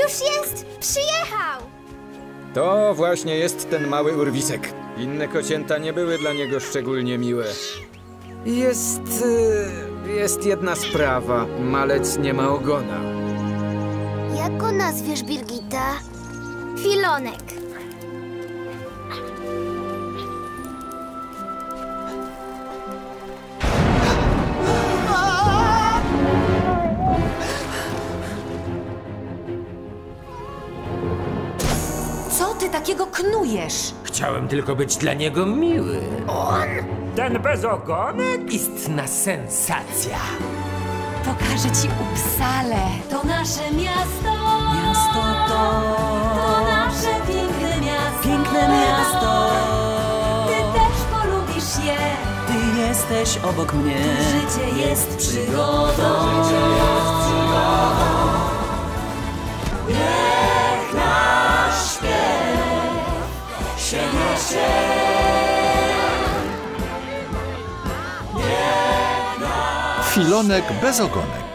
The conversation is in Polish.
Już jest! Przyjechał! To właśnie jest ten mały urwisek. Inne kocięta nie były dla niego szczególnie miłe. Jest jedna sprawa. Malec nie ma ogona. Jak go nazwiesz, Birgitta? Filonek. Co ty takiego knujesz? Chciałem tylko być dla niego miły. On? Ten bezogonek? Istna sensacja. Pokażę ci Uppsalę. To nasze miasto. Miasto To nasze piękne miasto. Piękne miasto. Ty też polubisz je. Ty jesteś obok mnie. Życie jest przygodą. Niech nasz śpiew się niesie. Filonek bez ogonek.